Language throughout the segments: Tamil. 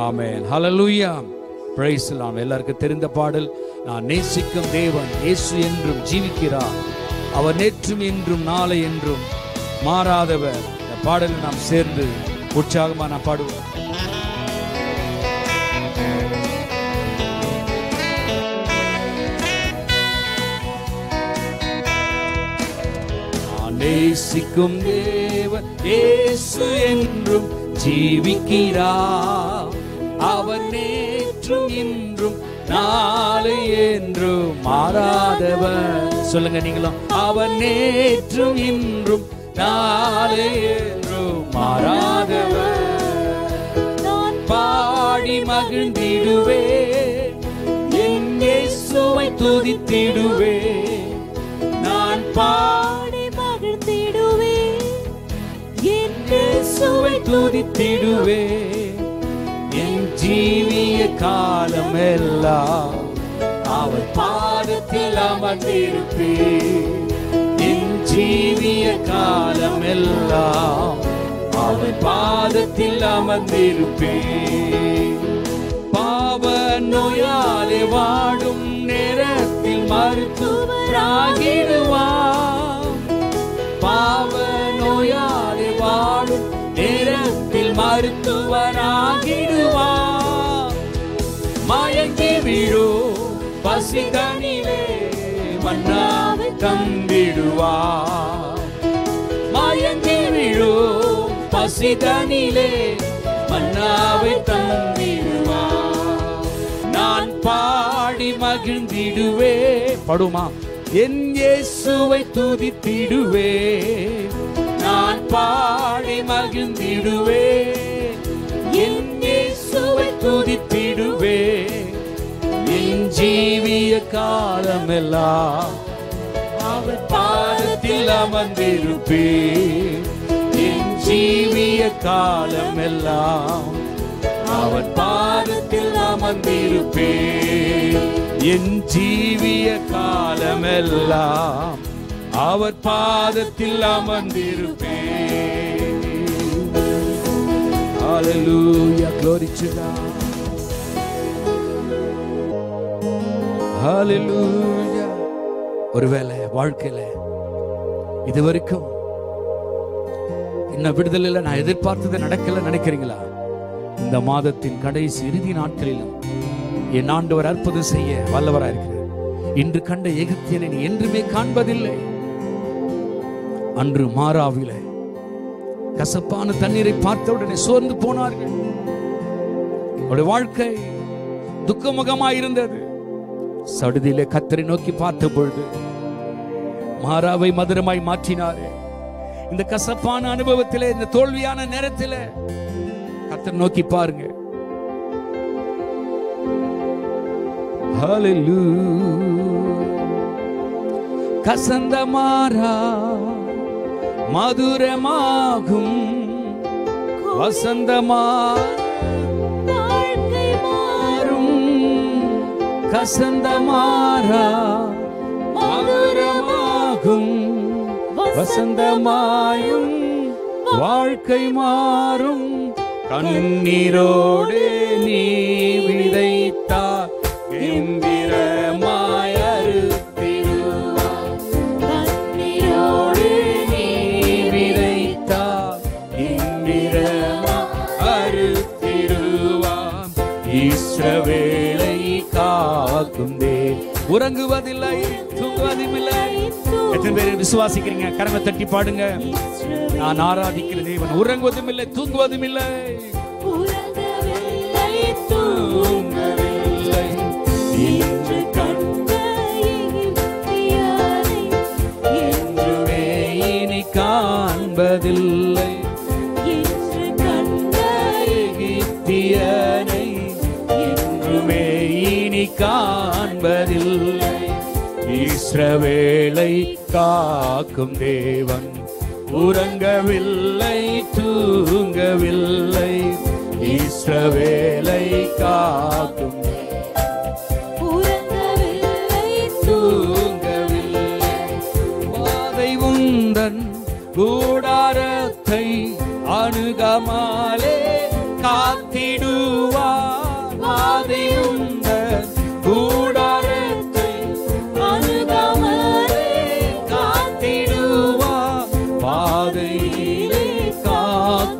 Amen. Hallelujah. Price the Lord. எல்லாருக்கும் தெரிந்த பாடல், நான் நேசிக்கும் தேவன் இயேசு என்றும் ஜீவிக்கிறார், அவர் நேற்றும் என்றும் நாளை என்றும் மாறாதவர். இந்த பாடலை நாம் சேர்ந்து உற்சாகமா நாம் பாடுவோம். நான் நேசிக்கும் தேவன் இயேசு என்றும் ஜீவிக்கிறார், அவர் நேற்றும் இன்றும் நாளை என்றும் மாறாதவர். சொல்லுங்க நீங்களும். அவர் நேற்றும் இன்றும் நாளை என்றும் மாறாதவர். நான் பாடி மகிழ்ந்திடுவேன், என் இயேசுவை துதித்திடுவேன். நான் பாடி மகிழ்ந்திடுவேன், என் இயேசுவை துதித்திடுவேன். என் ஜீவிய காலம் எல்லாம் அவர் பாதத்தில் அமர்ந்திருப்பேன். என் ஜீவிய காலம் எல்லாம் அவர் பாதத்தில் அமர்ந்திருப்பேன். பாவ நோயாலே வாடும் நேரத்தில் மருத்துவராகிடுவார். பாவ நோயாலே வாடும் நேரத்தில் மருத்துவராகிடுவார். மயங்கி விழோ பசிதனிலே மன்னாவை தந்திடுவார். மயங்கி விழோ பசிதனிலே மன்னாவை தந்திடுவார். நான் பாடி மகிழ்ந்திடுவே, படுமா, என் இயேசுவை துதித்திடுவே. நான் பாடி மகிழ்ந்திடுவே, என் இயேசுவை துதித்திடுவே. என் ஜீவிய காலமெல்லாம் அவர் பாதத்தில் அமர்ந்திருப்பேன். என் ஜீவிய காலமெல்லாம் அவர் பாதத்தில் அமர்ந்திருப்பேன். என் ஜீவிய காலமெல்லாம் அவர் பாதத்தில் அமர்ந்திருப்பேன். Hallelujah, glory to God. Hallelujah. ஒருவேளை வாழ்க்கையில இதுவரைக்கும் இன்னும் விடுதலையில நான் எதிர்பார்த்தது நடக்கல நினைக்கிறீங்களா? இந்த மாதத்தின் கடைசி இறுதி நாட்களிலும் என் ஆண்டவர் அற்புதம் செய்ய வல்லவராயிருக்கிறார். இன்று கண்ட எகிப்தியனை நீ என்றுமே காண்பதில்லை. அன்று மாறாவிலே கசப்பான தண்ணீரை பார்த்தவுடனே சோர்ந்து போனார்கள். அவருடைய வாழ்க்கை துக்கமுகமாய் இருந்தது. சடுதியிலே கர்த்தரை நோக்கி பார்த்த பொழுது மாறாவை மதுரமாய் மாற்றினாரே. இந்த கசப்பான அனுபவத்திலே, இந்த தோல்வியான நேரத்திலே கர்த்தரை நோக்கி பாருங்க. ஹல்லேலூயா. கசந்த மாறா மதுரமாகும், வசந்தமா வாழ்க்கை மாறும். கசந்த மாறா மதுரமாகும், வசந்தமாயும் வாழ்க்கை மாறும். கண்ணீரோடு நீ விதைத்தார் எந்திரமாய் அறுத்திடுவார். கண்ணீரோடு நீ விதைத்தார் எந்திரமாய் அறுத்திடுவார். இஸ்ரவேலை காக்கும் தேவன் உறங்குவதில்லை, தூங்குவதுமில்லை. எத்தனை பேர் விசுவாசிக்கிறீங்க? கரங்களை தட்டி பாடுங்க. நான் ஆராதிக்கிற தேவன் உறங்குவதும் இல்லை, தூங்குவதும் இல்லை. தூங்கவில்லை இன்று கண்ட எகிப்தியனை என்றுமே இனி காண்பதில்லை. இன்று கண்ட எகிப்தியனை என்றுமே இனி காண்பதில்லை. இஸ்ரவேலை காக்கும் தேவன் உறங்கவில்லை, தூங்கவில்லை. இஸ்ரவேலை காக்கும் உறங்கவில்லை, தூங்கவில்லை. வாதை உந்தன் கூடாரத்தை அணுகமாலே காத்திடுவார்.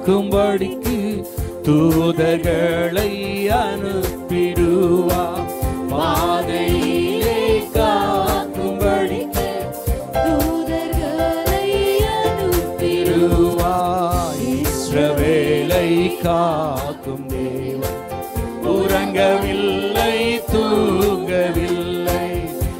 காக்கும்படிக்கு தூதர்களை அனுப்பிடுவார். பாதையிலே காக்கும்படிக்கு தூதர்களை அனுப்பிடுவார். இஸ்ரவேலை காக்கும் தேவன் உறங்கவில்லை, தூங்கவில்லை.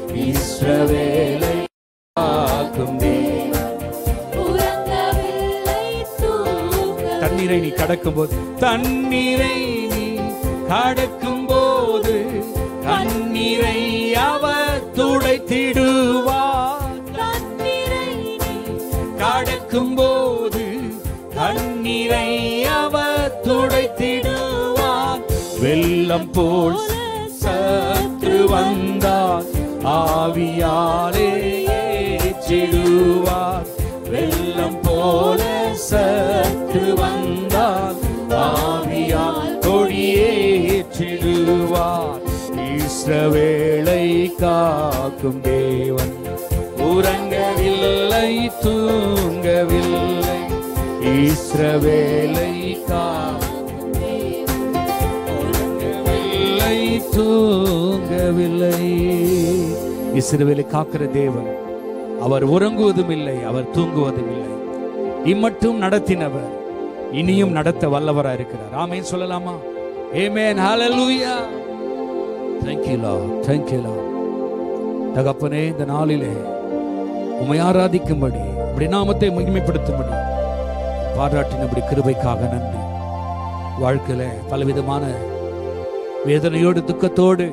இஸ்ரவேலை காக்கும் தேவன் உறங்கவில்லை, தூங்கவில்லை. தண்ணீரை நீ கடக்கும் போது, தண்ணீரை நீ கடக்கும் போது தண்ணீரை அவர் துடைத்திடுவார். தண்ணீரை நீ கடக்கும் போது தண்ணீரை அவர் துடைத்திடுவார். வெள்ளம் போல் சற்று வந்தார், ஆவியாலே ஏற்றிடுவார். வெள்ளம் போல சற்று வந்தார், ஆவியால் கொடியேற்றிடுவார். இஸ்ரவேலை காக்கும் தேவன் உறங்கவில்லை, தூங்கவில்லை. இஸ்ரவேலை காக்கும் தேவன் உறங்கவில்லை, தூங்கவில்லை. இஸ்ரவேலை காக்கிற தேவன் அவர் உறங்குவதும் இல்லை, அவர் தூங்குவதும் இல்லை. இம்மட்டும் நடத்தினவர் இனியும் நடத்த வல்லவராக இருக்கிறார். ஆமென் சொல்லலாமா? ஆமென், ஹல்லேலூயா. Thank you Lord, thank you Lord. தகப்பனே, இந்த நாளிலே உம்மை ஆராதிக்கும்படி, உம்முடைய நாமத்தை மகிமைப்படுத்தும்படி பாராட்டினபடி கிருபைக்காக நன்றி. வாழ்க்கையில பலவிதமான வேதனையோடு, துக்கத்தோடு,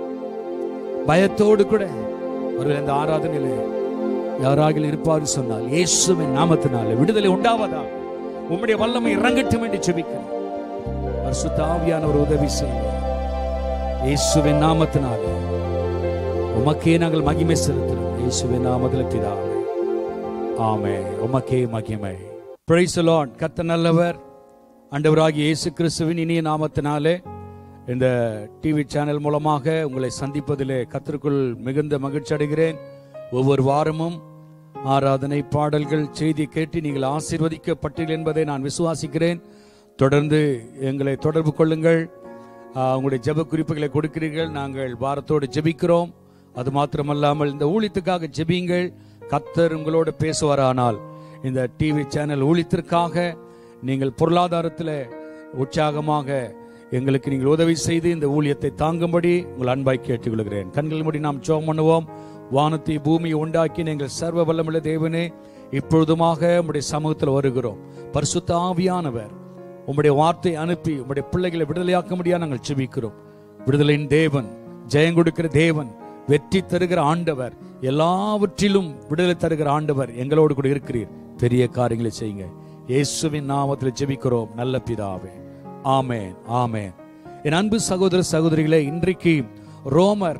பயத்தோடு கூட ஒரு இந்த ஆராதனையிலே யாராக இருப்பாரு சொன்னால், இயேசுவின் நாமத்தினாலே விடுதலை உண்டாவதா, உம்முடைய வல்லமை இறங்கட்டும் என்று ஜெபிக்கிறேன். பரிசுத்த ஆவியானவர் உதவி செய்வார். இயேசுவின் நாமத்தினாலே உமக்கே நாங்கள் மகிமை செலுத்துகிறோம். இயேசுவின் நாமத்தில் பிதாவே, ஆமென். உமக்கே மகிமை. Praise the lord. கர்த்தர் நல்லவர். ஆண்டவராகிய இயேசு கிறிஸ்துவின் இனிய நாமத்தினாலே இந்த டிவி சேனல் மூலமாக உங்களை சந்திப்பதிலே கர்த்தருக்குள் மிகுந்த மகிழ்ச்சி அடைகிறேன். ஒவ்வொரு வாரமும் ஆராதனை, பாடல்கள், செய்தி கேட்டு நீங்கள் ஆசீர்வதிக்கப்பட்டீர்கள் என்பதை நான் விசுவாசிக்கிறேன். தொடர்ந்து எங்களை தொடர்பு கொள்ளுங்கள். உங்களுடைய ஜெப குறிப்புகளை கொடுக்கிறீர்கள். நாங்கள் வாரத்தோடு ஜெபிக்கிறோம். அது மாத்திரமல்லாமல் இந்த ஊழியத்துக்காக ஜெபியுங்கள். கர்த்தர் உங்களோடு பேசுவாரானால் இந்த டிவி சேனல் ஊழியத்திற்காக நீங்கள் பொருளாதாரத்தில் உற்சாகமாக எங்களுக்கு நீங்கள் உதவி செய்து இந்த ஊழியத்தை தாங்கும்படி உங்கள் அன்பாய் கேட்டுக்கொள்கிறேன். கண்கள் மூடி நாம் ஜெபம் பண்ணுவோம். வானத்தை பூமியை உண்டாக்கி நீங்கள் சர்வ வல்லமுள்ள தேவனே, இப்பொழுதுமாக உம்முடைய சமூகத்தில் வருகிறோம். பரிசுத்த ஆவியானவர் உம்முடைய வார்த்தை அனுப்பி உம்முடைய பிள்ளைகளை விடுதலையாக்க முடியாது நாங்கள் ஜெபிக்கிறோம். விடுதலையின் தேவன், ஜெயம் கொடுக்கிற தேவன், வெற்றி தருகிற ஆண்டவர், எல்லாவற்றிலும் விடுதலை தருகிற ஆண்டவர் எங்களோடு கூட இருக்கிறீர். பெரிய காரியங்களை செய்யுங்க. இயேசுவின் நாமத்தில் ஜெபிக்கிறோம் நல்ல பிதாவே, ஆமென், ஆமென். என் அன்பு சகோதர சகோதரிகளே, இன்றைக்கு ரோமர்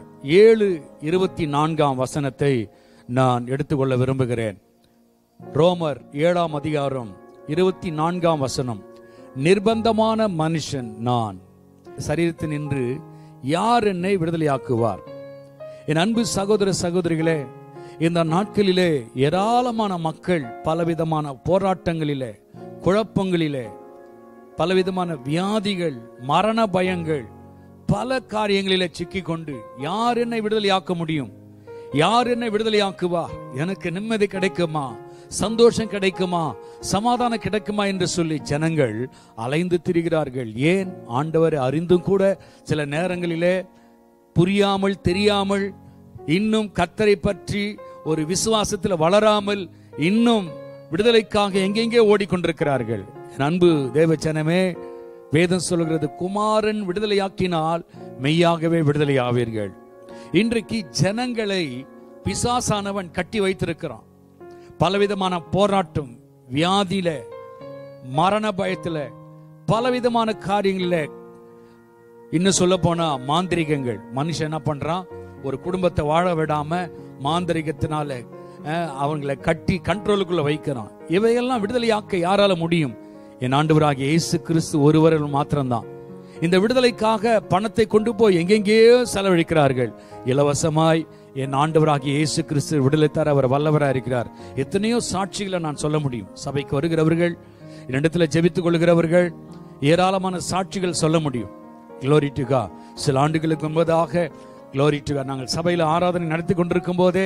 7:24 நான் எடுத்துக்கொள்ள விரும்புகிறேன். ரோமர் 7ஆம் அதிகாரம் 24 நிர்பந்தமான மனுஷன் நான், சரீரத்தில் நின்று யார் என்னை விடுதலையாக்குவார்? என் அன்பு சகோதர சகோதரிகளே, இந்த நாட்களிலே ஏராளமான மக்கள் பலவிதமான போராட்டங்களிலே, குழப்பங்களிலே, பலவிதமான வியாதிகள், மரண பயங்கள், பல காரியங்களிலே சிக்கிக்கொண்டு யார் என்னை விடுதலையாக்க முடியும்? யார் என்னை விடுதலையாக்குவார்? எனக்கு நிம்மதி கிடைக்குமா? சந்தோஷம் கிடைக்குமா? சமாதானம் கிடைக்குமா என்று சொல்லி ஜனங்கள் அலைந்து திரிகிறார்கள். ஏன்? ஆண்டவரை அறிந்தும் கூட சில நேரங்களிலே புரியாமல், தெரியாமல், இன்னும் கர்த்தரை பற்றி ஒரு விசுவாசத்தில் வளராமல், இன்னும் விடுதலைக்காக எங்கெங்கே ஓடிக்கொண்டிருக்கிறார்கள். என் அன்பு தேவஜனமே, வேதம் சொல்கிறது, குமாரன் விடுதலையாக்கினால் மெய்யாகவே விடுதலை ஆவீர்கள். இன்றைக்கு ஜனங்களை பிசாசானவன் கட்டி வைத்திருக்கிறான். பலவிதமான போராட்டம், வியாதியில, மரண பயத்துல, பலவிதமான காரியங்கள, இன்னும் சொல்ல போனா மாந்திரிகங்கள். மனுஷன் என்ன பண்றான்? ஒரு குடும்பத்தை வாழ விடாம மாந்திரிகத்தினால அவங்களை கட்டி கண்ட்ரோலுக்குள்ள வைக்கிறான். இவையெல்லாம் விடுதலையாக்க யாரால முடியும்? என் ஆண்டவராகிய இயேசு கிறிஸ்து ஒருவரில் மாத்திரம்தான். இந்த விடுதலைக்காக பணத்தை கொண்டு போய் எங்கெங்கேயோ செலவழிக்கிறார்கள். இலவசமாய் என் ஆண்டவராகிய இயேசு கிறிஸ்து விடுதலை தர அவர் வல்லவராக இருக்கிறார். எத்தனையோ சாட்சிகளை நான் சொல்ல முடியும். சபைக்கு வருகிறவர்கள் இடத்துல ஜெபித்துக் கொள்கிறவர்கள் ஏராளமான சாட்சிகள் சொல்ல முடியும். Glory to God. சில ஆண்டுகளுக்கு முன்பதாக Glory to God, நாங்கள் சபையில் ஆராதனை நடத்தி கொண்டிருக்கும் போதே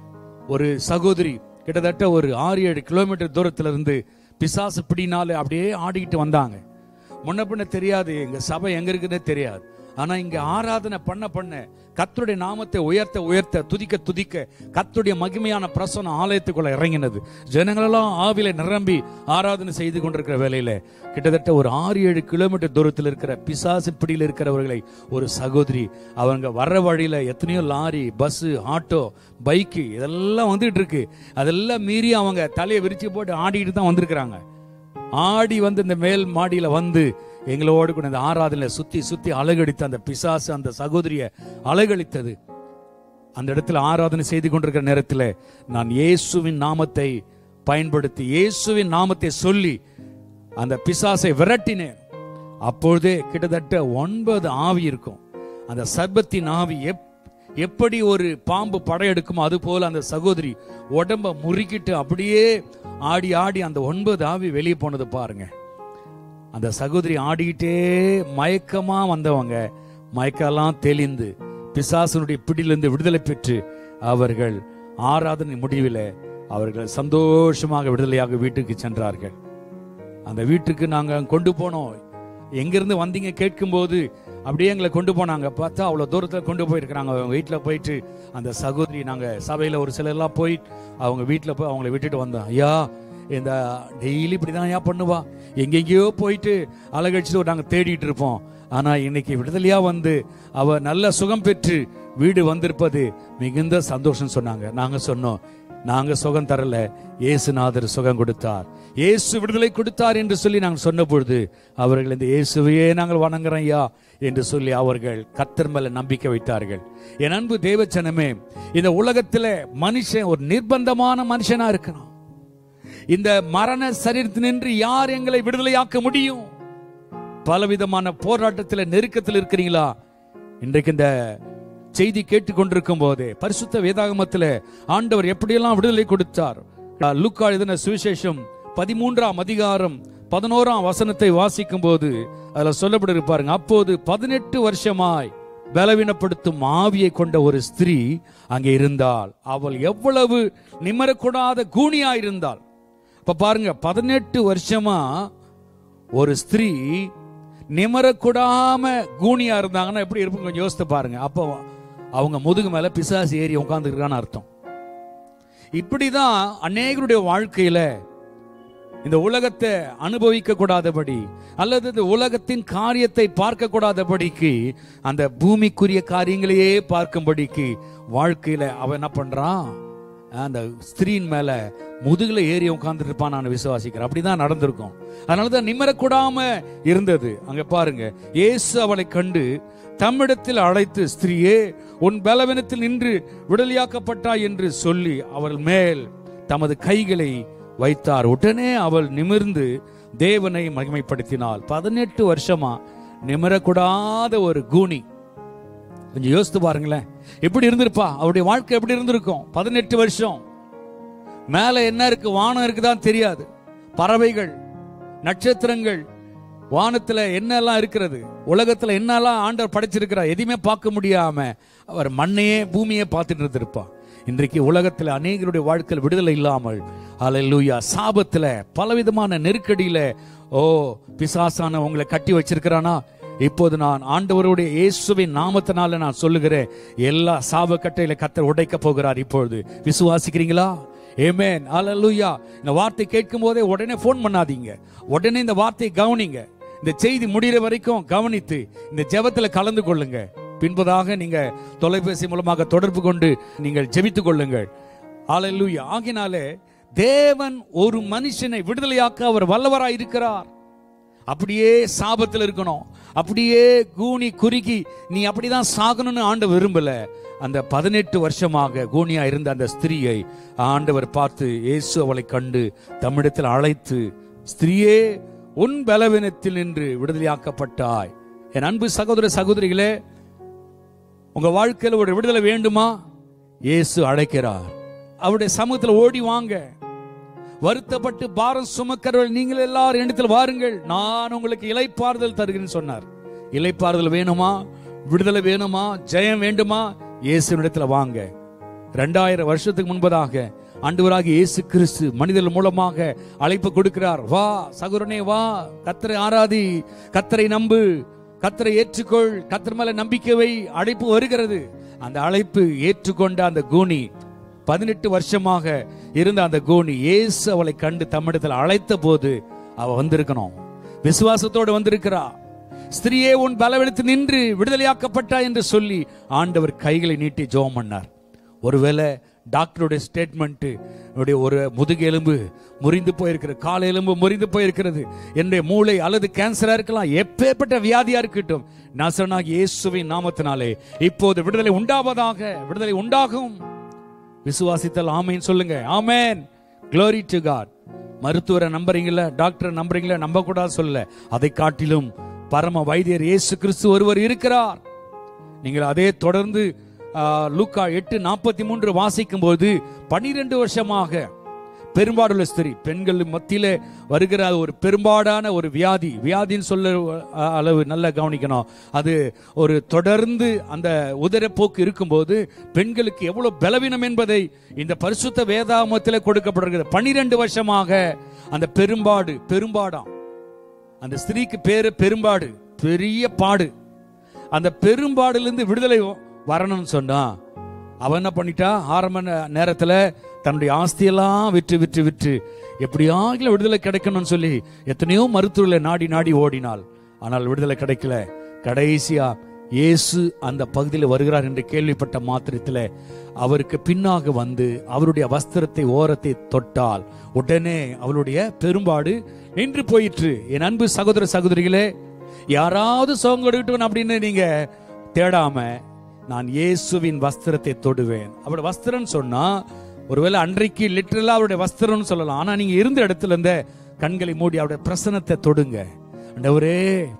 ஒரு சகோதரி கிட்டத்தட்ட ஒரு 6-7 கிலோமீட்டர் தூரத்திலிருந்து பிசாசு பிடினால அப்படியே ஆடிக்கிட்டு வந்தாங்க. முன்ன பின்ன தெரியாது, எங்க சபை எங்க இருக்குன்னே தெரியாது. ஆனா இங்க ஆராதனை பண்ண கர்த்தருடைய நாமத்தை உயர்த்த துதிக்க கர்த்தருடைய மகிமையான பிரசன்னம் ஆலயத்துக்குள்ள இறங்கினது. ஜனங்களெல்லாம் ஆவில நிரம்பி ஆராதனை செய்து கொண்டிருக்கிற வேளையில கிட்டத்தட்ட ஒரு 6-7 கிலோமீட்டர் தூரத்தில் இருக்கிற பிசாசு பிடியில் இருக்கிறவர்களை ஒரு சகோதரி அவங்க வர்ற வழியில எத்தனையோ லாரி, பஸ், ஆட்டோ, பைக்கு இதெல்லாம் வந்துட்டு இருக்கு. அதெல்லாம் மீறி அவங்க தலையை விரிச்சு போட்டு ஆடிட்டு தான் வந்திருக்கிறாங்க. ஆடி வந்து இந்த மேல் மாடியில வந்து எங்களோடு கூட இந்த ஆராதனை சுத்தி அழகடித்த அந்த பிசாசு அந்த சகோதரிய அழகழித்தது. அந்த இடத்துல ஆராதனை செய்து கொண்டிருக்கிற நேரத்தில் நான் இயேசுவின் நாமத்தை பயன்படுத்தி இயேசுவின் நாமத்தை சொல்லி அந்த பிசாசை விரட்டினேன். அப்பொழுதே கிட்டத்தட்ட 9 ஆவி இருக்கும். அந்த சர்பத்தின் ஆவி எப்படி ஒரு பாம்பு படையெடுக்குமோ அது போல அந்த சகோதரி உடம்ப முறுக்கிட்டு அப்படியே ஆடி அந்த 9 ஆவி வெளியே போனது பாருங்க. அந்த சகோதரி ஆடிக்கிட்டே மயக்கமா வந்தவங்க மயக்கெல்லாம் தெளிந்து பிசாசனுடைய பிடியிலிருந்து விடுதலை பெற்று அவர்கள் ஆராதனை முடிவில் அவர்கள் சந்தோஷமாக விடுதலையாக வீட்டுக்கு சென்றார்கள். அந்த வீட்டுக்கு நாங்கள் கொண்டு போனோம். எங்கிருந்து வந்தீங்க கேட்கும்போது அப்படியே எங்களை கொண்டு போனாங்க. பார்த்தா அவ்வளோ தூரத்தில் கொண்டு போயிருக்கிறாங்க. அவங்க வீட்டில் போயிட்டு அந்த சகோதரி நாங்கள் சபையில் ஒரு சிலர்லாம் போய் அவங்க வீட்டில் போய் அவங்கள விட்டுட்டு வந்தோம். ஐயா, இந்த டெய்லி இப்படிதான் ஐயா பண்ணுவா, எங்கெங்கேயோ போயிட்டு அழகடிச்சுட்டு நாங்கள் தேடிட்டு இருப்போம். ஆனா இன்னைக்கு விடுதலையா வந்து அவ நல்ல சுகம் பெற்று வீடு வந்திருப்பது மிகுந்த சந்தோஷம் சொன்னாங்க. நாங்க சொன்னோம், நாங்க சுகம் தரல, இயேசுநாதர் சுகம் கொடுத்தார், இயேசு விடுதலை கொடுத்தார் என்று சொல்லி நாங்கள் சொன்ன பொழுது அவர்கள் இந்த இயேசுவையே நாங்கள் வணங்குறோம் ஐயா என்று சொல்லி அவர்கள் கர்த்தர் மேல நம்பிக்கை வைத்தார்கள். என் அன்பு தேவச்சனமே, இந்த உலகத்துல மனுஷன் ஒரு நிர்பந்தமான மனுஷனா இருக்கிறான். இந்த மரண சரீரத்தினின்று யார் எங்களை விடுதலையாக்க முடியும்? பலவிதமான போராட்டத்தில் நெருக்கத்தில் இருக்கிறீங்களா? இன்றைக்கு இந்த செய்தி கேட்டுக்கொண்டிருக்கும் போதே பரிசுத்த வேதாகமத்தில் ஆண்டவர் எப்படியெல்லாம் விடுதலை கொடுத்தார். லூக்கா எழுதின சுவிசேஷம் 13ஆம் அதிகாரம் 11ஆம் வசனத்தை வாசிக்கும் போது அதுல சொல்லப்பட்டிருப்பாருங்க. அப்போது 18 வருஷமாய் பலவீனப்படுத்தும் ஆவியை கொண்ட ஒரு ஸ்திரீ அங்கே இருந்தாள். அவள் எவ்வளவு நிமரக்கூடாத கூனியா இருந்தாள். இப்ப பாருங்க, 18 வருஷமா ஒரு ஸ்திரீ நிமரக்கூடாம கூனியா இருந்தாங்கன்னா எப்படி இருக்கும் கொஞ்சம் யோசித்து பாருங்க. அப்போ அவங்க முதுகு மேல பிசாசு ஏறி உட்கார்ந்துருக்கான்னு அர்த்தம். இப்படிதான் அநேகருடைய வாழ்க்கையில இந்த உலகத்தை அனுபவிக்க கூடாதபடி அல்லது இந்த உலகத்தின் காரியத்தை பார்க்க கூடாதபடிக்கு அந்த பூமிக்குரிய காரியங்களையே பார்க்கும்படிக்கு வாழ்க்கையில அவன் என்ன பண்றான், அந்த ஸ்திரீன் மேல முதுகுல ஏறி உட்கார்ந்துட்டு இருப்பான். நான் விசுவாசிக்கிறேன் அப்படிதான் நடந்திருக்கும். அதனாலதான் நிம்மரக்கூடாம இருந்தது. அங்க பாருங்க, இயேசு அவளை கண்டு தம்மிடத்தில் அழைத்து, ஸ்திரீயே, உன் பலவீனத்தில் நின்று விடுதலையாக்கப்பட்டாய் என்று சொல்லி அவள் மேல் தமது கைகளை வைத்தார். உடனே அவள் நிமிர்ந்து தேவனை மகிமைப்படுத்தினாள். 18 வருஷமா நிமிரக்கூடாத ஒரு கூனி. கொஞ்சம் யோசித்து பாருங்களேன், எப்படி இருந்திருப்பா, அவருடைய வாழ்க்கை எப்படி இருந்திருக்கும்? 18 வருஷம். மேல என்ன இருக்கு, வானம் இருக்குதான் தெரியாது, பறவைகள், நட்சத்திரங்கள், வானத்துல என்னெல்லாம் இருக்கிறது, உலகத்துல என்னெல்லாம் ஆண்டவர் படைச்சிருக்கிறார், எதையுமே பார்க்க முடியாம அவர் மண்ணையே பூமியே பார்த்துட்டு இருந்திருப்பா. இன்றைக்கு உலகத்துல அநேகருடைய வாழ்க்கையில் விடுதலை இல்லாமல், அல்லேலூயா, சாபத்துல பலவிதமான நெருக்கடியில பிசாசான உங்களை கட்டி வச்சிருக்கிறானா? இப்போது நான் ஆண்டவருடைய இயேசுவின் நாமத்தினால நான் சொல்லுகிறேன், எல்லா சாப கட்டையில கர்த்தர் உடைக்க போகிறார். இப்பொழுது விசுவாசிக்கிறீங்களா? ஆமென், அல்லேலூயா. இந்த வார்த்தை கேட்கும் போதே உடனே போன் பண்ணாதீங்க, உடனே இந்த வார்த்தையை கவனிங்க. இந்த செய்தி முடிகிற வரைக்கும் கவனித்து இந்த ஜெபத்துல கலந்து கொள்ளுங்க. பின்பதாக நீங்க தொலைபேசி மூலமாக தொடர்பு கொண்டு நீங்கள் ஜெபித்துக் கொள்ளுங்கள். அல்லேலூயா. ஆகினாலே தேவன் ஒரு மனுஷனை விடுதலையாக்க அவர் வல்லவராய் இருக்கிறார். அப்படியே சாபத்தில் இருக்கணும், அப்படியே கூனி குறுகி நீ அப்படிதான் சாகணும்னு ஆண்டவர் விரும்பல. அந்த 18 வருஷமாக கூனியா இருந்த அந்த ஸ்திரியை ஆண்டவர் பார்த்து, இயேசு அவளை கண்டு தம்மிடத்தில் அழைத்து, ஸ்திரியே, உன் பலவீனத்தில் நின்று விடுதலையாக்கப்பட்டாய். என் அன்பு சகோதர சகோதரிகளே, உங்க வாழ்க்கையில் ஒரு விடுதலை வேண்டுமா? இயேசு அழைக்கிறார். அவருடைய சமூகத்தில் ஓடி வாங்க. வருத்தப்பட்டு பாரம் சுமக்கிறவர்கள் நீங்கள் எல்லாரும் என்னிடத்தில் வாருங்கள், நான் உங்களுக்கு இளைப்பாறுதல் தருகிறேன்னு சொன்னார். இளைப்பாறுதல் வேணுமா, விடுதலை வேணுமா, ஜெயம் வேண்டுமா, இயேசுவினிடத்தில் வாங்க. 2000 வருஷத்துக்கு முன்பதாக ஆண்டவராகிய இயேசு கிறிஸ்து மனிதர்கள் மூலமாக அழைப்பு கொடுக்கிறார். வா சகோதரனே, வா, கர்த்தரை ஆராதி, கர்த்தரை நம்பு, கர்த்தரை ஏற்றுக்கொள், கர்த்தர் மேல நம்பிக்கை வை. அழைப்பு வருகிறது. அந்த அழைப்பு ஏற்றுக்கொண்ட அந்த கூனி, 18 வருஷமாக இருந்த அந்த கூனி, இயேசு அவளை கண்டு தம்மிடத்தில் அழைத்த போது அவ வந்திருக்கணும். விசுவாசத்தோடு வந்திருக்கிறா. ஸ்திரியே, உன் பலவெடுத்து நின்று விடுதலையாக்கப்பட்டா என்று சொல்லி ஆண்டவர் கைகளை நீட்டி ஜெபம் பண்ணார். ஒருவேளை டாக்டருடைய ஸ்டேட்மெண்ட், ஒரு முதுகு எலும்பு முறிந்து போயிருக்கிறது, கால எலும்பு முறிந்து போயிருக்கிறது, என்னுடைய மூளை அல்லது கேன்சரா இருக்கலாம், எப்பேற்பட்ட வியாதியா இருக்கட்டும், நசரேயனாகிய இயேசுவின் நாமத்தினாலே இப்போது விடுதலை உண்டாவதாக. விடுதலை உண்டாகும். விசுவாசித்தல் ஆமென் சொல்லுங்க. ஆமென். Glory to God. மருத்துவரை நம்புறீங்களா, டாக்டரை நம்புறீங்களா, நம்ப கூடாது சொல்ல. அதை காட்டிலும் பரம வைத்தியர் இயேசு கிறிஸ்து ஒருவர் இருக்கிறார். நீங்கள் அதே தொடர்ந்து லூக்கா 8:43 வாசிக்கும் போது 12 வருஷமாக பெரும்பாடுள்ள ஸ்திரீ, பெண்கள் மத்தியில வருகிற ஒரு பெரும்பாடான ஒரு வியாதின்னு சொல்ல அளவு நல்லா கவனிக்கணும். அது ஒரு தொடர்ந்து அந்த உதரப்போக்கு இருக்கும்போது பெண்களுக்கு எவ்வளவு பலவீனம் என்பதை இந்த பரிசுத்த வேதாகமத்தில் கொடுக்கப்படுகிறது. 12 வருஷமாக அந்த பெரும்பாடாம். அந்த ஸ்திரீக்கு பேரு பெரும்பாடு, பெரிய பாடு. அந்த பெரும்பாடிலிருந்து விடுதலை வரணும்னு சொன்னா அவன் என்ன பண்ணிட்டா, ஆரம்ப நேரத்துல தன்னுடைய ஆஸ்தியெல்லாம் விற்று எப்படியாகிலும் விடுதலை கிடைக்கணும்னு சொல்லி எத்தனையோ மருத்துவர்களை நாடி ஓடினாள். ஆனால் விடுதலை கிடைக்கல. கடைசியா இயேசு அந்த பகுதியில் வருகிறார் என்று கேள்விப்பட்ட மாத்திரத்தில் அவருக்கு பின்னாக வந்து அவருடைய வஸ்திரத்தை ஓரத்தை தொட்டால் உடனே அவளுடைய பெரும்பாடு நின்று போயிற்று. என் அன்பு சகோதர சகோதரிகளே, யாராவது சுகம் கொடுக்கட்டும் அப்படின்னு நீங்க தேடாம, நான் இயேசுவின் வஸ்திரத்தை தொடுவேன். அவருடைய வஸ்திரம் சொன்னா ஒருவேளை அன்றைக்கு லிட்டரலா அவருடைய வஸ்திரம்னு சொல்லலாம். ஆனா நீங்க இருந்த இடத்துல இருந்த கண்களை மூடி அவருடைய பிரசன்னத்தை தொடுங்க. ஆண்டவரே,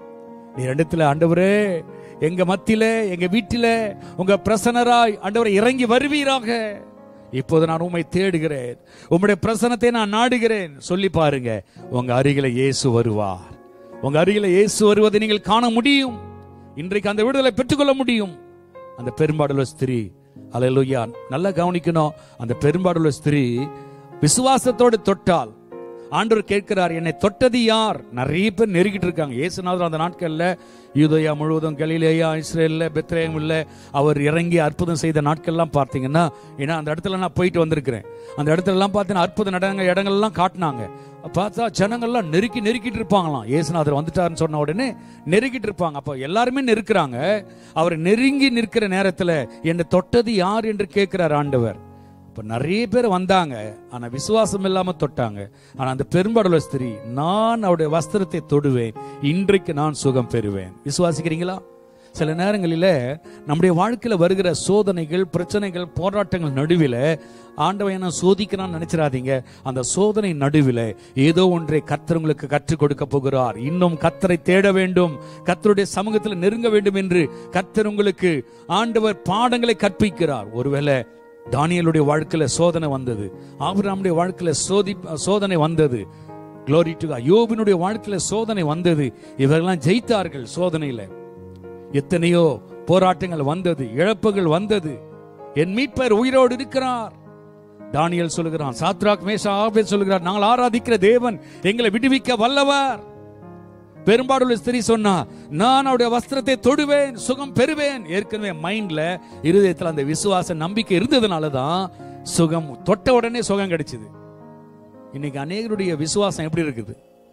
நீ இடத்துல, ஆண்டவரே எங்க மத்தியில, எங்க வீட்டில உங்க பிரசன்னராய் ஆண்டவரே இறங்கி வருவீராக. இப்போது நான் உம்மை தேடுகிறேன், உம்முடைய பிரசன்னத்தை நான் நாடுகிறேன் சொல்லி பாருங்க. உங்க அருகில இயேசு வருவார். உங்க அருகில இயேசு வருவதை நீங்கள் காண முடியும். இன்றைக்கு அந்த விடுதலை பெற்றுக்கொள்ள முடியும். அந்த பெரும்பாடுள்ள ஸ்திரீ, அல்லேலூயா, நல்லா கவனிக்கணும். அந்த பெரும்பாடுள்ள ஸ்திரீ விசுவாசத்தோடு தொட்டால் ஆண்டவர் கேட்கிறார், என்னை தொட்டது யார்? நிறைய பேர் நெருக்கிட்டு இருக்காங்க. இயேசுநாதர் அந்த நாட்கள்ல யூதேயா முழுவதும், கலிலேயா, இஸ்ரேல்ல, பெத்லகேம்ல அவர் இறங்கி அற்புதம் செய்த நாட்கள்லாம் பார்த்தீங்கன்னா, ஏன்னா அந்த இடத்துல நான் போயிட்டு வந்திருக்கிறேன். அந்த இடத்துல எல்லாம் பார்த்தீங்கன்னா அற்புத இடங்கள்லாம் காட்டினாங்க. பார்த்தா ஜனங்கள்லாம் நெருக்கிட்டு இருப்பாங்களாம். இயேசுநாதர் வந்துட்டாருன்னு சொன்ன உடனே நெருக்கிட்டு இருப்பாங்க. அப்போ எல்லாருமே நெருக்கிறாங்க. அவர் நெருங்கி நிற்கிற நேரத்துல என்னை தொட்டது யார் என்று கேட்கிறார் ஆண்டவர். இப்ப நிறைய பேர் வந்தாங்க, ஆனா விசுவாசம் இல்லாம தொட்டாங்க. ஆனா அந்த பெரும்பாடுள்ள ஸ்திரீ, நான் அவருடைய வஸ்திரத்தை தொடுவேன், இன்றைக்கு நான் சுகம் பெறுவேன். விசுவாசிக்கிறீங்களா? சில நேரங்களில் நம்முடைய வாழ்க்கையில வருகிற சோதனைகள், பிரச்சனைகள், போராட்டங்கள் நடுவில் ஆண்டவன் என்ன சோதிக்கிறான்னு நினைச்சிடாதீங்க. அந்த சோதனை நடுவில் ஏதோ ஒன்றை கர்த்தர் உங்களுக்கு கற்றுக் கொடுக்க போகிறார். இன்னும் கர்த்தரை தேட வேண்டும், கர்த்தருடைய சமூகத்தில் நெருங்க வேண்டும் என்று கர்த்தர் உங்களுக்கு ஆண்டவர் பாடங்களை கற்பிக்கிறார். ஒருவேளை தானியேலுடைய வாழ்க்கையில சோதனை வந்தது, ஆபிரகாமுடைய வாழ்க்கையில சோதனை வந்தது, Glory to God. யோபினுடைய வாழ்க்கையில சோதனை வந்தது. இவர்கள்லாம் ஜெயித்தார்கள் சோதனையில. எத்தனையோ போராட்டங்கள் வந்தது, இழப்புகள் வந்தது. என் மீட்பர் உயிரோடு இருக்கிறார். தானியேல் சொல்லுகிறான், சாத்ராக் மேஷாக் ஆபேத் சொல்லுகிறார், நாங்கள் ஆராதிக்கிற தேவன் எங்களை விடுவிக்க வல்லவர். பெரும்பாடுள்ள ஸ்திரீ சொன்னா, நான் அவருடைய வஸ்திரத்தை தொடுவேன், சுகம் பெறுவேன். ஏற்கனவே மைண்ட்ல, இருதயத்தில் அந்த விசுவாச நம்பிக்கை இருந்ததுனாலதான் சுகம், தொட்ட உடனே சுகம் கிடைச்சது. இன்னைக்கு அநேகருடைய விசுவாசம் எப்படி இருக்குது?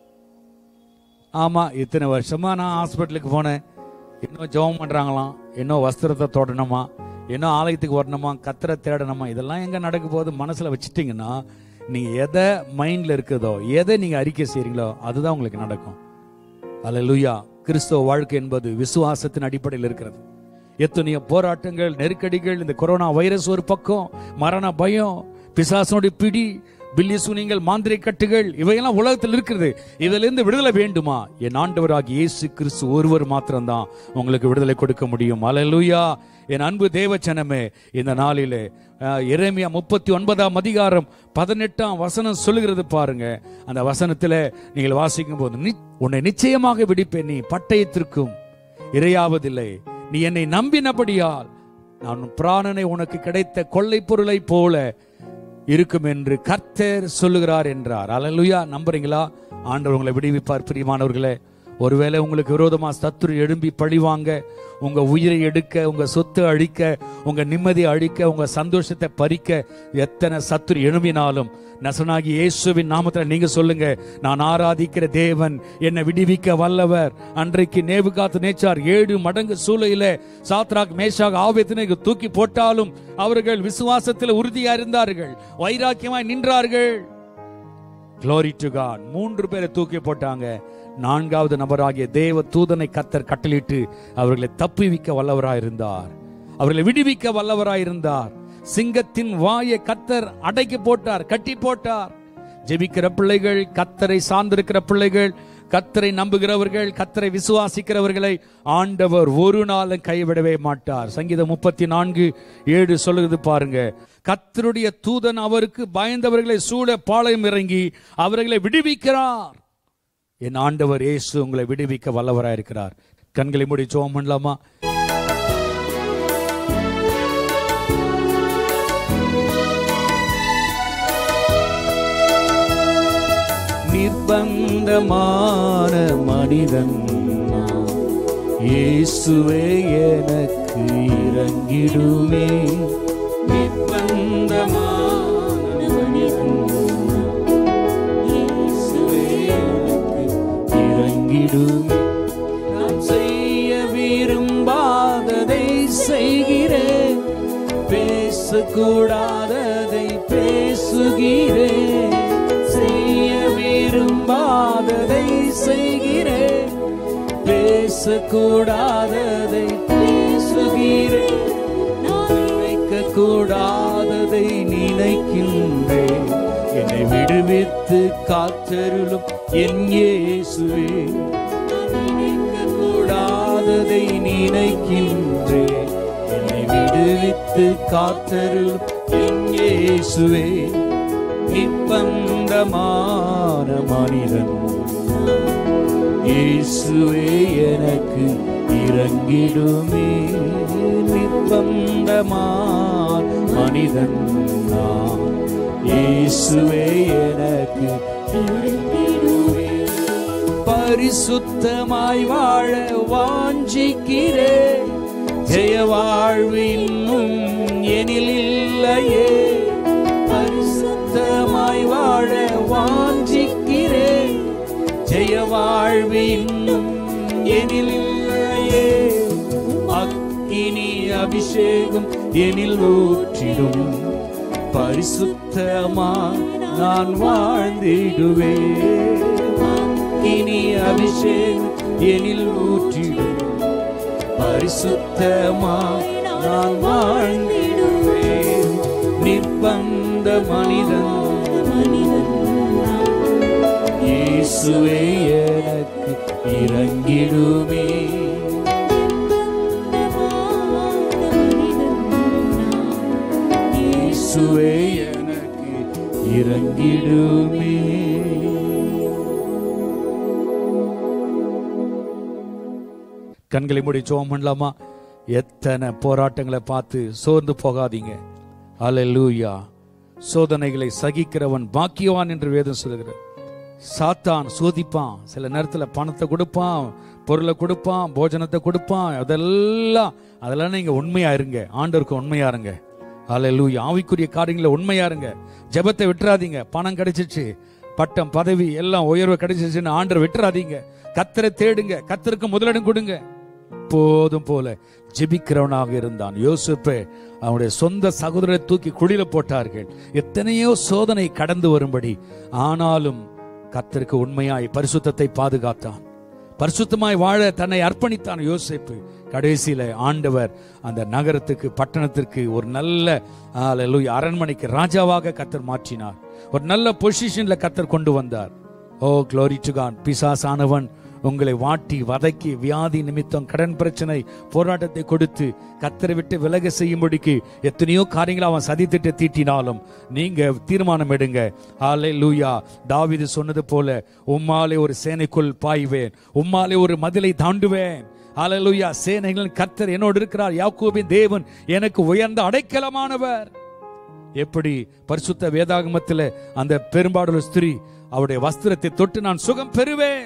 ஆமா, இத்தனை வருஷமா நான் ஹாஸ்பிட்டலுக்கு போனேன், இன்னும் ஜெபம் பண்றாங்களாம், இன்னும் வஸ்திரத்தை தொடணுமா, இன்னும் ஆலயத்துக்கு வரணுமா, கர்த்தரை தேடணுமா, இதெல்லாம் எங்க நடக்க போகுது மனசுல வச்சுட்டீங்கன்னா, நீங்க எதை மைண்ட்ல இருக்குதோ, எதை நீங்க அறிக்கை செய்றீங்களோ அதுதான் உங்களுக்கு நடக்கும். அல்லேலூயா. கிறிஸ்தவ வாழ்க்கை என்பது விசுவாசத்தின் அடிப்படையில் இருக்கிறது. எத்தனையோ போராட்டங்கள், நெருக்கடிகள், இந்த கொரோனா வைரஸ் ஒரு பக்கம், மரண பயம், பிசாசனுடைய பிடி, பில்லி சூனியங்கள், மாந்திரை கட்டுகள் இவையெல்லாம் உலகத்தில் இருக்கிறது. இதிலிருந்து விடுதலை வேண்டுமா? என் ஆண்டவராகிய இயேசு கிறிஸ்து ஒருவர் மாத்திரம்தான் உங்களுக்கு விடுதலை கொடுக்க முடியும். அல்லேலூயா. என் அன்பு தேவச்சனமே, இந்த நாளிலே எரேமியா 39ஆம் அதிகாரம் 18ஆம் வசனம் சொல்லுகிறது பாருங்க. அந்த வசனத்தில் நீங்கள் வாசிக்கும் போது, உன்னை நிச்சயமாக விடுப்பேன், நீ பட்டயத்திற்கும் இரையாவதில்லை, நீ என்னை நம்பினபடியால் நான் பிராணனை உனக்கு கிடைத்த கொள்ளை பொருளை போல இருக்கும் என்று கர்த்தர் சொல்லுகிறார் என்றார். அல்லேலூயா. நம்புறீங்களா? ஆண்டவர் உங்களை விடுவிப்பார். பிரியமானவர்களே, ஒருவேளை உங்களுக்கு விரோதமா சத்துரு எழும்பி பழிவாங்க, உங்க உயிரை எடுக்க, உங்க சொத்து அழிக்க, உங்க நிம்மதியை அழிக்க, உங்க சந்தோஷத்தை பறிக்க எத்தனை சத்துரு எழும்பினாலும் நசனாகி இயேசுவின் நாமத்தில் நீங்க சொல்லுங்க, நான் ஆராதிக்கிற தேவன் என்னை விடுவிக்க வல்லவர். அன்றைக்கு நேபுகாத்நேச்சார் 7 மடங்கு சூளையில சாத்ராக், மேஷாக், ஆபேத்நேகோ தூக்கி போட்டாலும் அவர்கள் விசுவாசத்தில் உறுதியா இருந்தார்கள், வைராக்கியமாய் நின்றார்கள். Glory to God. 3 பேரை தூக்கி போட்டாங்க. 4வது நபராகிய தேவ தூதனை கர்த்தர் கட்டளிட்டு அவர்களை தப்புவிக்க வல்லவராயிருந்தார், அவர்களை விடுவிக்க வல்லவராயிருந்தார். சிங்கத்தின் வாயை கர்த்தர் அடக்கி போட்டார், கட்டி போட்டார். ஜெபிக்கிற பிள்ளைகள், கர்த்தரை சார்ந்திருக்கிற பிள்ளைகள், கர்த்தரை நம்புகிறவர்கள், கர்த்தரை விசுவாசிக்கிறவர்களை ஆண்டவர் ஒரு நாளும் கைவிடவே மாட்டார். சங்கீதம் 34:7 சொல்லுகிறது பாருங்க, கர்த்தருடைய தூதன் அவருக்கு பயந்தவர்களை சூழ பாளையம் இறங்கி அவர்களை விடுவிக்கிறார். என் ஆண்டவர் இயேசு உங்களை விடுவிக்க வல்லவராயிருக்கிறார். கண்களை மூடி ஜெபம் பண்ணலாமா? நிர்பந்தமான மனிதன் இயேசுவே எனக்கு இறங்கிடுமே. நிர்பந்தமான மனிதன் இயேசுவே எனக்கு இறங்கிடுமே. நான் செய்ய விரும்பாததை செய்கிறேன், பேசக்கூடாததை பேசுகிறேன். செய்ய விரும்பாததை செய்கிறேன், பேசக்கூடாததை பேசுகிறேன். நினைக்கக்கூடாததை நினைக்கின்றேன். என்னை விடுவித்து காத்தருளும் என் இயேசுவே. நினைக்கக்கூடாததை நினைக்கின்றேன். என்னை விடுவித்து காத்தருளும் என் இயேசுவே. நிர்பந்தமான மனிதன் இயேசுவே எனக்கு இறங்கிடுமே. நிர்பந்தமான மனிதன் நான், இயேசுவே எனக்கு இறங்கிடுமே. பரிசுத்தமாய் வாழ வாஞ்சிக்கிறேன், ஜெய வாழ்வு இன்னும் எனில் இல்லையே. பரிசுத்தமாய் வாழ வாஞ்சிக்கிறேன், ஜெய வாழ்வு இன்னும் எனில் இல்லையே. அக்கினி அபிஷேகம் எனில் ஊற்றிடும், பரிசுத்தமாய் நான் வாழ்ந்திடுவேன். அக்கினி அபிஷேகம் எனில் ஊற்றிடும், பரிசுத்தமாய் நான் வாழ்ந்திடுவேன். நிர்பந்த மனிதன் இயேசுவே எனக்கு இறங்கிடுமே. இயேசுவே எனக்கு இறங்கிடுமே. கண்களை மூடி ஜெபம் பண்ணலாமா? எத்தனை போராட்டங்களை பார்த்து சோர்ந்து போகாதீங்க. அல்லேலூயா. சோதனைகளை சகிக்கிறவன் பாக்கியவான் என்று வேதம் சொல்கிறது. சாத்தான் சோதிப்பான், சில நேரத்தில் பணத்தை கொடுப்பான், பொருளை கொடுப்பான், போஜனத்தை கொடுப்பான். அதெல்லாம் நீங்க உண்மையா இருங்க, ஆண்டவருக்கு உண்மையா இருங்க. அல்லேலூயா. ஆவிக்குரிய காரியங்களை உண்மையா இருங்க. ஜெபத்தை விட்டுறாதீங்க. பணம் கிடைச்சிச்சு, பட்டம், பதவி எல்லாம் உயர்வு கிடைச்சிச்சுன்னு ஆண்டவர் விட்டுறாதீங்க. கர்த்தரை தேடுங்க, கர்த்தருக்கு முதலிடம் கொடுங்க. போதும் போல ஜெபிக்கிறவனாக இருந்தான் யோசேப்பு. அவனுடைய சொந்த சகோதரரை தூக்கி குழியில போட்டார்கள். எத்தனையோ சோதனை கடந்து வரும்படி, ஆனாலும் கர்த்தருக்கு உண்மையாய் பரிசுத்தத்தை பாதுகாத்தான். பரிசுத்தமாய் வாழ தன்னை அர்ப்பணித்தான் யோசேப்பு. கடைசியில ஆண்டவர் அந்த நகரத்துக்கு, பட்டணத்திற்கு ஒரு நல்ல அரண்மனைக்கு ராஜாவாக கர்த்தர் மாற்றினார். ஒரு நல்ல பொசிஷன்ல கர்த்தர் கொண்டு வந்தார். ஓ glory to God. பிசாசானவன் உங்களை வாட்டி வதக்கி வியாதி நிமித்தம் கடன் பிரச்சனை போராட்டத்தை கொடுத்து கர்த்தரை விட்டு விலக செய்யும்படிக்கு எத்தனையோ காரியங்களை அவன் சதித்திட்டு தீட்டினாலும் நீங்க தீர்மானம் எடுங்க. ஹல்லேலூயா. தாவீது சொன்னது போல உம்மாலே ஒரு சேனைக்குள் பாய்வேன், உம்மாலே ஒரு மதிலை தாண்டுவேன். ஹல்லேலூயா. சேனைகளின் கர்த்தர் என்னோடு இருக்கிறார், யாக்கோபின் தேவன் எனக்கு உயர்ந்த அடைக்கலமானவர். எப்படி பரிசுத்த வேதாகமத்தில் அந்த பெரும்பாடுள்ள ஸ்திரீ அவருடைய வஸ்திரத்தை தொட்டு நான் சுகம் பெறுவேன்.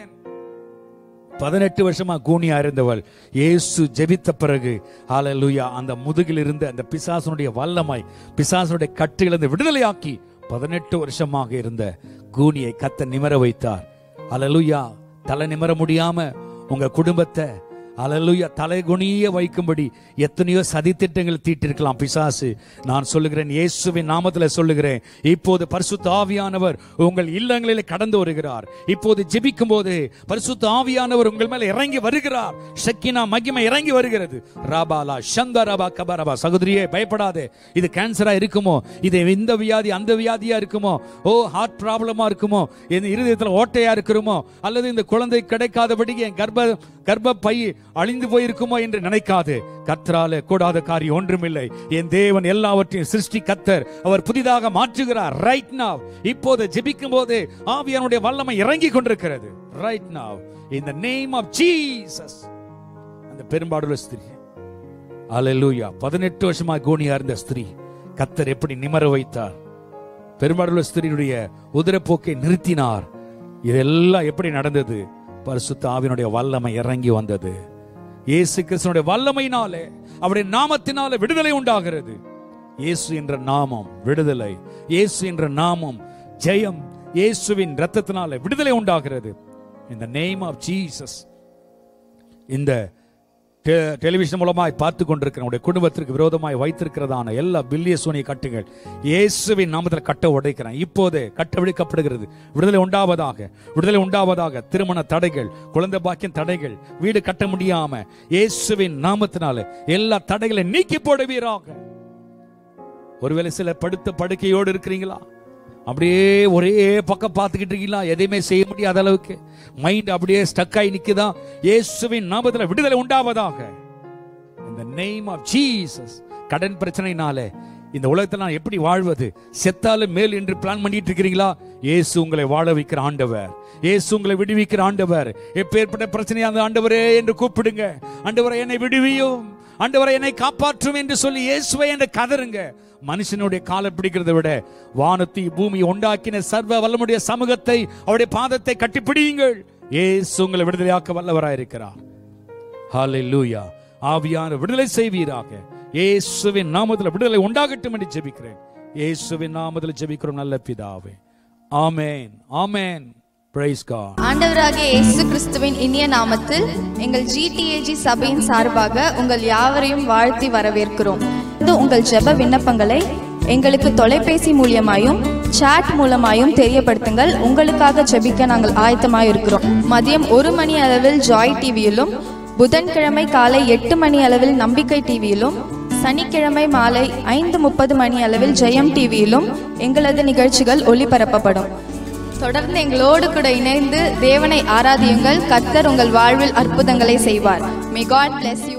18 வருஷமா கூனியா இருந்தவள் இயேசு ஜெபித்த பிறகு ஹல்லேலூயா அந்த முதுகில் இருந்த அந்த பிசாசனுடைய வல்லமை, பிசாசனுடைய கட்டுகளிலிருந்து விடுதலையாக்கி 18 வருஷமாக இருந்த கூனியை கர்த்தர் நிமிர வைத்தார். ஹல்லேலூயா. தலை நிமிர முடியாம உங்க குடும்பத்தை ஹல்லேலூயா தலைகுனிய வைக்கும்படி எத்தனையோ சதித்திட்டங்கள் தீட்டிருக்கலாம் பிசாசு. நான் சொல்லுகிறேன், இயேசுவின் நாமத்தில் சொல்லுகிறேன், இப்போது பரிசுத்த ஆவியானவர் உங்கள் இல்லங்களிலே கடந்து வருகிறார். இப்போது ஜெபிக்கும் போது பரிசுத்த ஆவியானவர் உங்கள் மேல இறங்கி வருகிறார். ஷக்கினா மகிமை இறங்கி வருகிறது. ராபாலா ஷந்தரபா கபரபா. சகோதரியே பயப்படாதே. இது கேன்சரா இருக்குமோ, இது இந்த வியாதி அந்த வியாதியா இருக்குமோ, ஓ ஹார்ட் ப்ராப்ளமா இருக்குமோ, என் இருதயத்தில் ஓட்டையா இருக்கிறோமோ, அல்லது இந்த குழந்தை கிடைக்காதபடி என் கர்ப்பப்பை அழிந்து போயிருக்குமோ என்று நினைக்காது. கர்த்தராலே கூடாத காரியம் ஒன்றுமில்லை. என் தேவன் எல்லாவற்றையும் சிருஷ்டி கர்த்தர், அவர் புதிதாக மாற்றுகிறார். Right now. இப்போது ஜெபிக்கும் போது ஆவியானுடைய வல்லமை இறங்கி கொண்டிருக்கிறது. Right now in the name of Jesus. அந்த பெரும்பாடுள்ள ஸ்திரீ ஹல்லேலூயா 18 வருஷமா கூனியா இருந்த ஸ்திரீ கர்த்தர் எப்படி நிமிர வைத்தார். பெரும்பாடுள்ள ஸ்திரீயுடைய உதிரப்போக்கை நிறுத்தினார். இதெல்லாம் எப்படி நடந்தது? பரிசுத்த ஆவியினுடைய வல்லமை இறங்கி வந்தது. இயேசு கிறிஸ்துவினுடைய வல்லமையினாலே, அவருடைய நாமத்தினாலே விடுதலை உண்டாகிறது. இயேசு என்ற நாமம் விடுதலை, இயேசு என்ற நாமம் ஜெயம், இயேசுவின் இரத்தத்தினாலே விடுதலை உண்டாகிறது. in the name of Jesus. இந்த டெலிவிஷன் மூலமாய் பார்த்து கொண்டிருக்கிற உடைய குடும்பத்திற்கு விரோதமாய் வைத்திருக்கிறதான எல்லா பில்லிய சூனிய கட்டுகள் இயேசுவின் நாமத்தில் கட்ட உடைக்கிறேன். இப்போதே கட்டவிழ்க்கப்படுகிறது. விடுதலை உண்டாவதாக, விடுதலை உண்டாவதாக. திருமண தடைகள், குழந்தை பாக்கியம் தடைகள், வீடு கட்ட முடியாம இயேசுவின் நாமத்தினால எல்லா தடைகளை நீக்கி போடுவீராக. ஒருவேளை சில படுத்த படுக்கையோடு இருக்கிறீங்களா? அப்படியே ஒரே பக்கம் பார்த்துக்கிட்டு இருக்கீங்களா? எதையுமே செய்ய முடியாத அளவுக்கு மைண்ட் அப்படியே ஸ்டக் ஆகி நிக்குதா? இயேசுவின் நாமத்தில் விடுதலை உண்டாவதாக. in the name of Jesus. கடன் பிரச்சனைனால இந்த உலகத்தில் நான் எப்படி வாழ்வது, செத்தாலும் மேல் என்று பிளான் பண்ணிட்டு இருக்கிறீங்களா? இயேசு உங்களை வாழ வைக்கிற ஆண்டவர், இயேசு உங்களை விடுவிக்கிற ஆண்டவர். எப்பேற்பட்ட பிரச்சனையா அந்த ஆண்டவரே என்று கூப்பிடுங்க. ஆண்டவரே என்னை விடுவியும், ஆண்டவரே என்னை காப்பாற்றும் என்று சொல்லி இயேசுவை என்று கதறுங்க. மனுஷனுடைய காலை பிடிக்கிறதை விட வானத்தை பூமி உண்டாக்கின சர்வ வல்லமுடைய சமூகத்தை, அவருடைய பாதத்தை கட்டிப்பிடியுங்கள். இயேசு உங்களை விடுதலையாக்க வல்லவராயிருக்கிறார். ஹல்லேலூயா. ஆவியான விடுதலை செய்வீராக. இயேசுவின் நாமத்தில் விடுதலை உண்டாகட்டும் என்று ஜெபிக்கிறேன். இயேசுவின் நாமத்தில் ஜெபிக்கிறோம் நல்ல பிதாவே. ஆமென், ஆமென். Praise God. ஆண்டவராகிய இயேசு கிறிஸ்துவின் இனிய நாமத்தில் எங்கள் GTAG சபையின் சார்பாக உங்கள் யாவரையும் வாழ்த்தி வரவேற்கிறோம். இது உங்கள் ஜெப விண்ணப்பங்களை எங்களுக்கு தொலைபேசி மூலமாயும் சாட் மூலமாயும் தெரியப்படுத்துங்கள். உங்களுக்காக ஜெபிக்க நாங்கள் ஆயத்தமாக இருக்கிறோம். மதியம் 1 மணி அளவில் ஜாய் டிவியிலும், புதன்கிழமை காலை 8 மணி அளவில் நம்பிக்கை டிவியிலும், சனிக்கிழமை மாலை 5:30 மணி அளவில் ஜெயம் டிவியிலும் எங்களது நிகழ்ச்சிகள் ஒளிபரப்பப்படும். தொடர்ந்து எங்களோடு கூட இணைந்து தேவனை ஆராதியுங்கள். கர்த்தர் உங்கள் வாழ்வில் அற்புதங்களை செய்வார். May God bless you.